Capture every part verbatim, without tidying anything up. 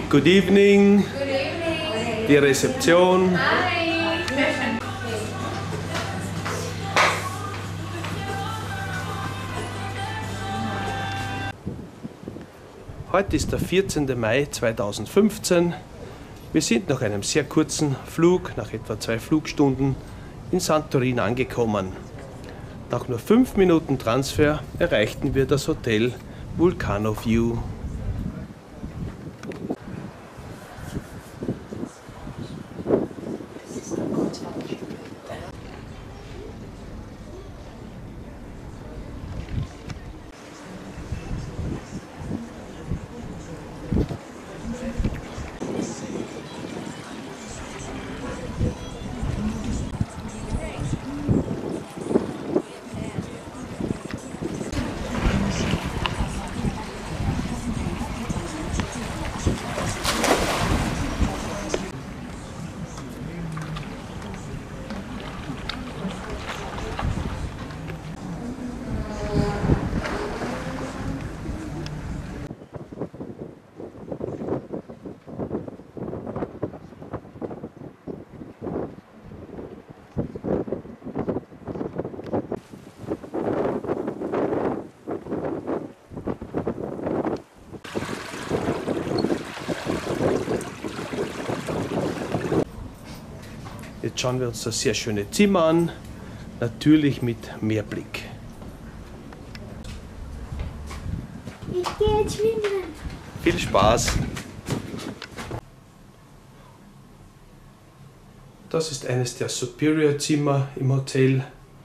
Good evening. Good evening. Die Rezeption. Hi. Heute ist der vierzehnte Mai zweitausendfünfzehn. Wir sind nach einem sehr kurzen Flug, nach etwa zwei Flugstunden, in Santorin angekommen. Nach nur fünf Minuten Transfer erreichten wir das Hotel Vulcano View. Jetzt schauen wir uns das sehr schöne Zimmer an, natürlich mit Meerblick. Ich gehe jetzt schwimmen. Viel Spaß! Das ist eines der Superior-Zimmer im Hotel.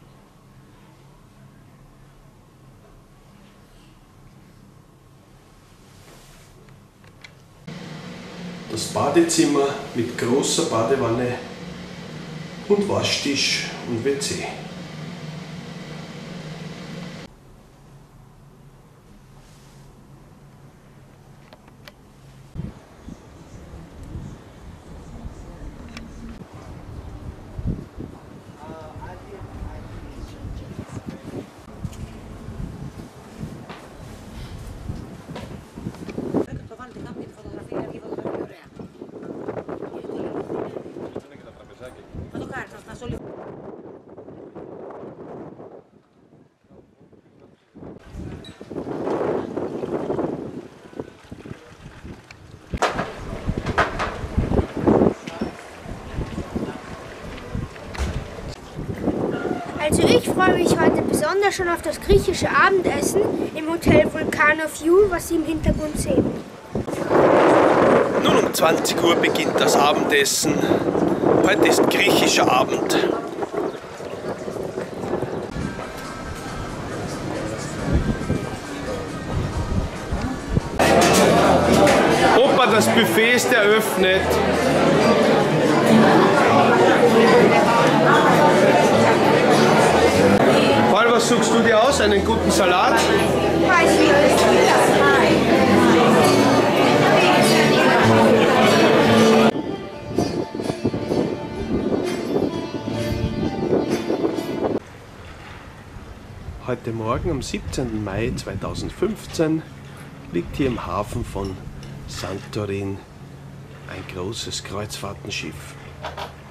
Das Badezimmer mit großer Badewanne und Waschtisch und W C. Also ich freue mich heute besonders schon auf das griechische Abendessen im Hotel Vulcano View, was Sie im Hintergrund sehen. Nun um zwanzig Uhr beginnt das Abendessen. Heute ist griechischer Abend. Opa, das Buffet ist eröffnet. Paul, was suchst du dir aus? Einen guten Salat? Heute Morgen am siebzehnten Mai zweitausendfünfzehn liegt hier im Hafen von Santorin ein großes Kreuzfahrtenschiff.